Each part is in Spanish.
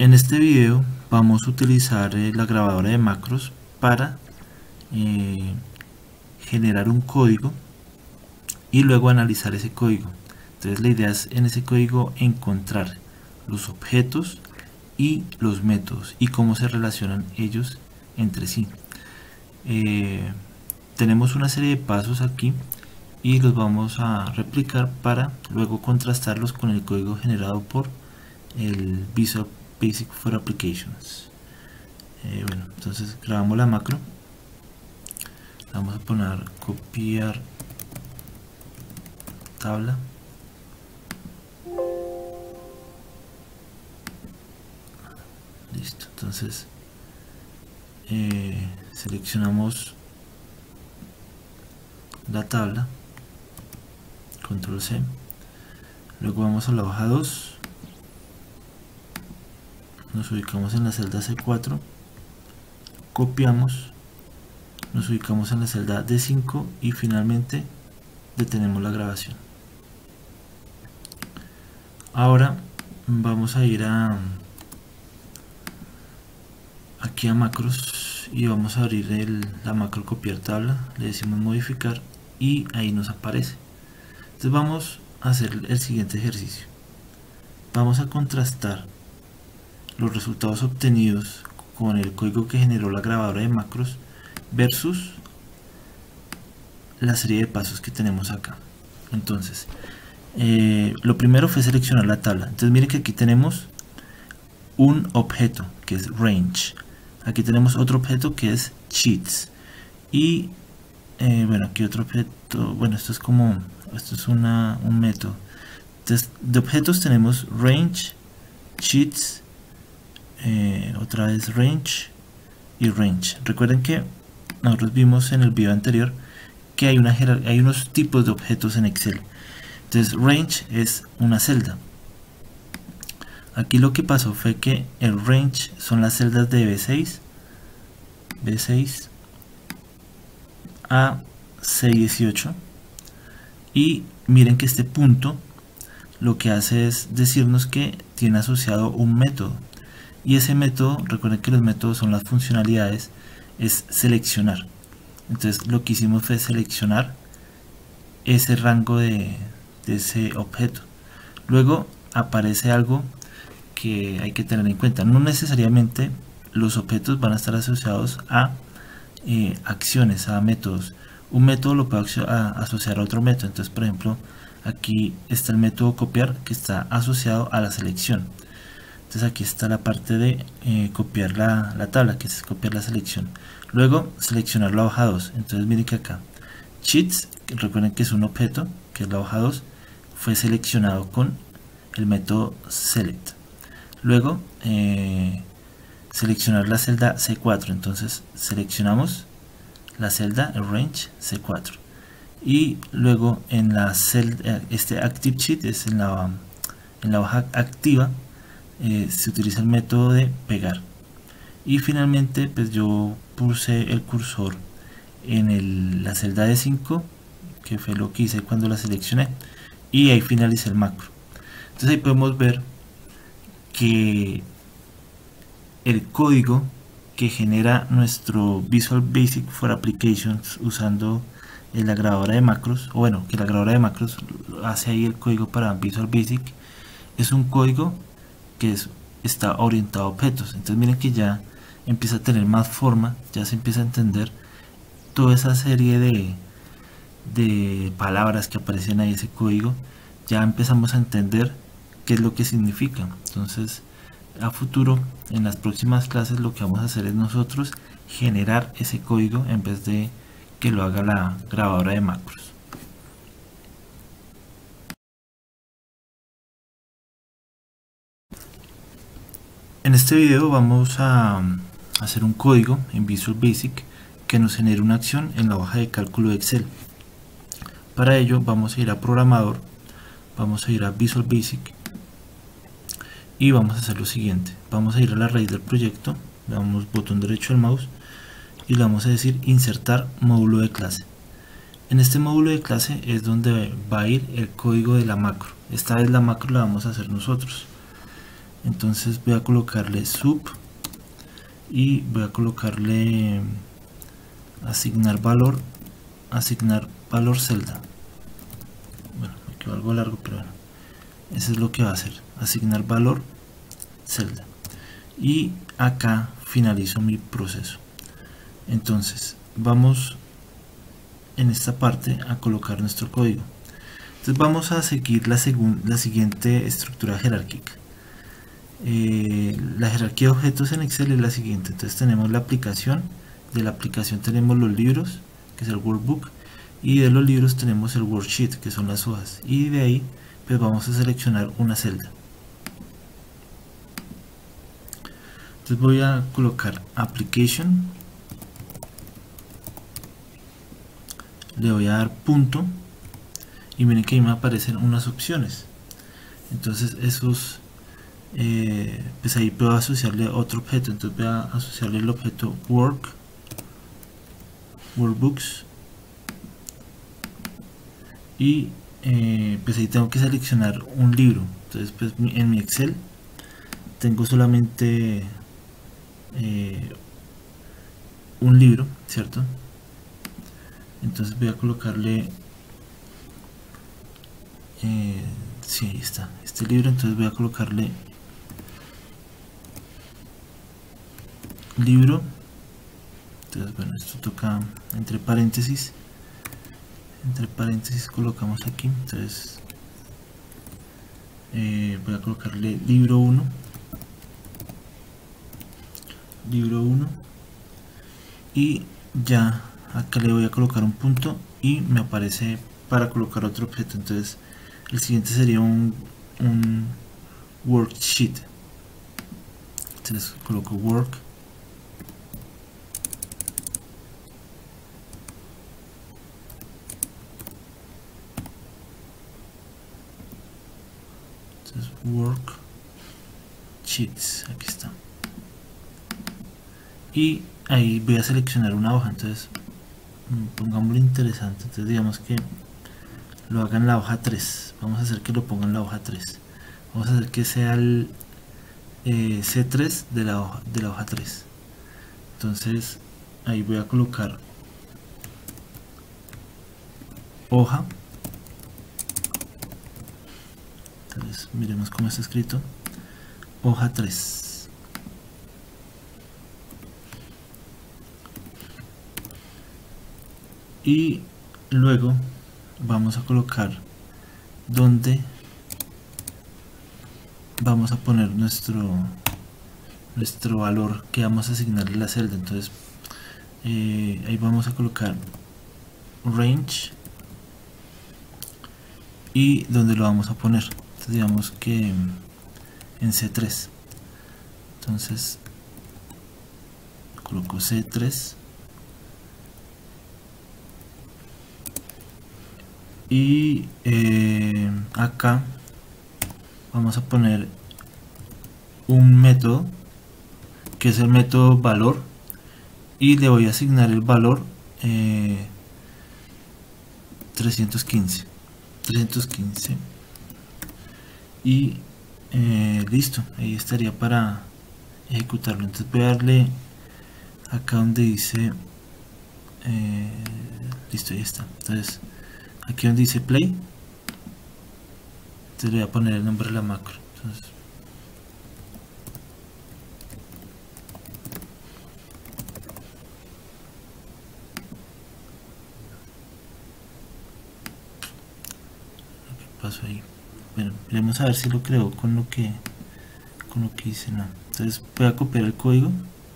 En este video vamos a utilizar la grabadora de macros para generar un código y luego analizar ese código. Entonces la idea es en ese código encontrar los objetos y los métodos y cómo se relacionan ellos entre sí. Tenemos una serie de pasos aquí y los vamos a replicar para luego contrastarlos con el código generado por el Visual Basic for Applications. Bueno, entonces grabamos la macro, vamos a poner copiar tabla, listo. Entonces seleccionamos la tabla, control C, luego vamos a la hoja 2, nos ubicamos en la celda C4, copiamos, nos ubicamos en la celda D5 y finalmente detenemos la grabación. Ahora vamos a ir aquí a macros y vamos a abrir la macro copiar tabla, le decimos modificar y ahí nos aparece. Entonces vamos a hacer el siguiente ejercicio. Vamos a contrastar los resultados obtenidos con el código que generó la grabadora de macros versus la serie de pasos que tenemos acá. Entonces lo primero fue seleccionar la tabla. Entonces miren que aquí tenemos un objeto que es range, aquí tenemos otro objeto que es sheets y bueno, aquí otro objeto, bueno, esto es un método. Entonces de objetos tenemos range, sheets, otra vez range y range. Recuerden que nosotros vimos en el video anterior que hay unos tipos de objetos en Excel. Entonces range es una celda. Aquí lo que pasó fue que el range son las celdas de B6 a C18 y miren que este punto lo que hace es decirnos que tiene asociado un método, y ese método, recuerden que los métodos son las funcionalidades, es seleccionar. Entonces lo que hicimos fue seleccionar ese rango de ese objeto. Luego aparece algo que hay que tener en cuenta: no necesariamente los objetos van a estar asociados a acciones, a métodos. Un método lo puede asociar a otro método. Entonces, por ejemplo, aquí está el método copiar, que está asociado a la selección. Entonces aquí está la parte de copiar la tabla, que es copiar la selección. Luego seleccionar la hoja 2. Entonces miren que acá sheets, recuerden que es un objeto, que es la hoja 2, fue seleccionado con el método select. Luego seleccionar la celda C4. Entonces seleccionamos la celda, el range C4, y luego en la celda, active sheet es en la hoja activa, se utiliza el método de pegar. Y finalmente pues yo puse el cursor en la celda de 5, que fue lo que hice cuando la seleccioné, y ahí finalicé el macro. Entonces ahí podemos ver que el código que genera nuestro Visual Basic for Applications usando la grabadora de macros, o bueno, que la grabadora de macros hace ahí el código para Visual Basic, es un código que está orientado a objetos. Entonces miren que ya empieza a tener más forma, ya se empieza a entender toda esa serie de palabras que aparecen ahí, ese código, ya empezamos a entender qué es lo que significa. Entonces a futuro, en las próximas clases, lo que vamos a hacer es nosotros generar ese código en vez de que lo haga la grabadora de macros. En este video vamos a hacer un código en Visual Basic que nos genere una acción en la hoja de cálculo de Excel. Para ello vamos a ir a programador, vamos a ir a Visual Basic y vamos a hacer lo siguiente: vamos a ir a la raíz del proyecto, le damos botón derecho al mouse y le vamos a decir insertar módulo de clase. En este módulo de clase es donde va a ir el código de la macro. Esta vez la macro la vamos a hacer nosotros. Entonces voy a colocarle sub y voy a colocarle asignar valor celda. Bueno, me quedó algo largo, pero bueno, eso es lo que va a hacer, asignar valor celda. Y acá finalizo mi proceso. Entonces vamos en esta parte a colocar nuestro código. Entonces vamos a seguir la siguiente estructura jerárquica. La jerarquía de objetos en Excel es la siguiente. Entonces tenemos la aplicación, de la aplicación tenemos los libros, que es el workbook, y de los libros tenemos el worksheet, que son las hojas, y de ahí pues vamos a seleccionar una celda. Entonces voy a colocar application, le voy a dar punto y miren que ahí me aparecen unas opciones. Entonces esos pues ahí puedo asociarle otro objeto. Entonces voy a asociarle el objeto workbooks y pues ahí tengo que seleccionar un libro. Entonces pues en mi Excel tengo solamente un libro, ¿cierto? Entonces voy a colocarle sí, ahí está este libro. Entonces voy a colocarle libro. Entonces bueno, esto toca entre paréntesis colocamos aquí. Entonces voy a colocarle libro 1 y ya acá le voy a colocar un punto y me aparece para colocar otro objeto. Entonces el siguiente sería un worksheet. Entonces coloco work, entonces worksheets, aquí está, y ahí voy a seleccionar una hoja. Entonces pongámoslo interesante. Entonces digamos que lo haga en la hoja 3. Vamos a hacer que lo ponga en la hoja 3. Vamos a hacer que sea el C3 de la hoja 3. Entonces ahí voy a colocar hoja. Entonces miremos cómo está escrito, hoja 3. Y luego vamos a colocar donde vamos a poner nuestro valor que vamos a asignarle a la celda. Entonces ahí vamos a colocar range y donde lo vamos a poner. Entonces digamos que en C3. Entonces coloco C3 y acá vamos a poner un método que es el método valor y le voy a asignar el valor 315 y listo, ahí estaría para ejecutarlo. Entonces voy a darle acá donde dice listo, ahí está. Entonces aquí donde dice play, entonces le voy a poner el nombre de la macro. Entonces ¿qué pasó ahí? Bueno, vamos a ver si lo creo con lo que hice. No. Entonces voy a copiar el código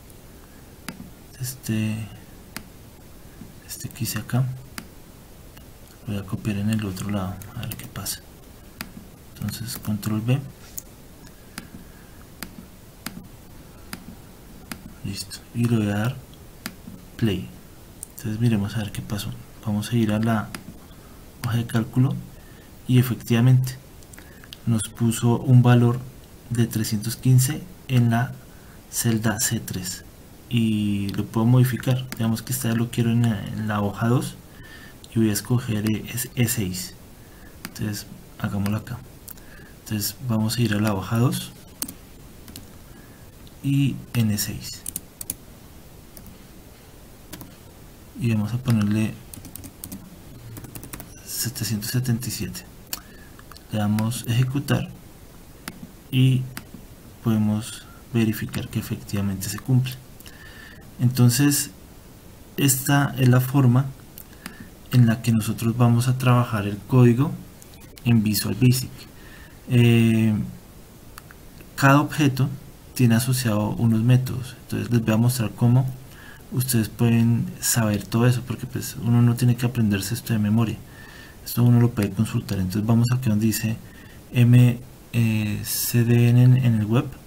este que hice acá, voy a copiar en el otro lado a ver qué pasa. Entonces control V, listo, y le voy a dar play. Entonces miremos a ver qué pasó. Vamos a ir a la hoja de cálculo y efectivamente nos puso un valor de 315 en la celda C3 y lo puedo modificar. Digamos que esta lo quiero en la hoja 2 y voy a escoger E6. Entonces hagámoslo acá. Entonces vamos a ir a la hoja 2 y N6, y vamos a ponerle 777. Le damos ejecutar y podemos verificar que efectivamente se cumple. Entonces esta es la forma en la que nosotros vamos a trabajar el código en Visual Basic. Cada objeto tiene asociado unos métodos, entonces les voy a mostrar cómo ustedes pueden saber todo eso, porque pues uno no tiene que aprenderse esto de memoria, esto uno lo puede consultar. Entonces vamos aquí donde dice CDN en el web,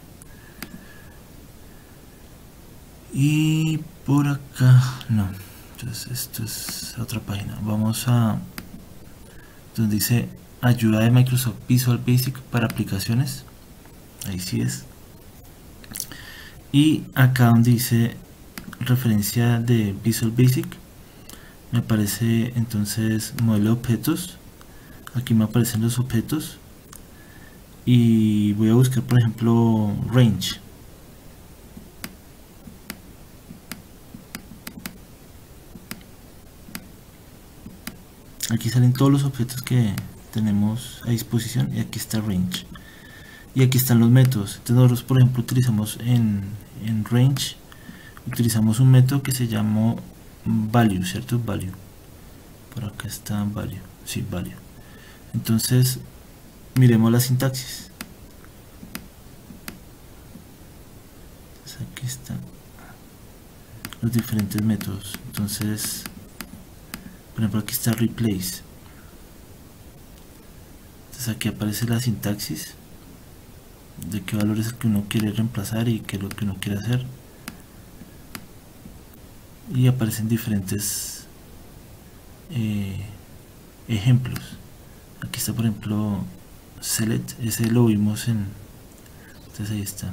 y por acá no, entonces esto es otra página. Vamos a donde dice ayuda de Microsoft Visual Basic para aplicaciones, ahí sí es, y acá donde dice referencia de Visual Basic me aparece entonces modelo de objetos. Aquí me aparecen los objetos y voy a buscar por ejemplo range. Aquí salen todos los objetos que tenemos a disposición y aquí está range, y aquí están los métodos. Entonces nosotros por ejemplo utilizamos en range, utilizamos un método que se llama value, ¿cierto? Value, por acá está value, sí, value. Entonces miremos la sintaxis. Entonces, aquí están los diferentes métodos. Entonces por ejemplo aquí está replace, entonces aquí aparece la sintaxis de qué valor es el que uno quiere reemplazar y qué es lo que uno quiere hacer, y aparecen diferentes ejemplos. Aquí está por ejemplo select, ese lo vimos en, entonces ahí está.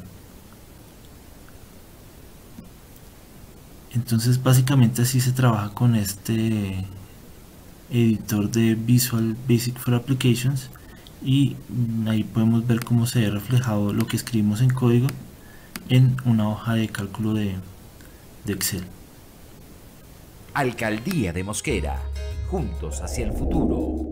Entonces básicamente así se trabaja con este editor de Visual Basic for Applications, y ahí podemos ver cómo se ve reflejado lo que escribimos en código en una hoja de cálculo de Excel. Alcaldía de Mosquera, juntos hacia el futuro.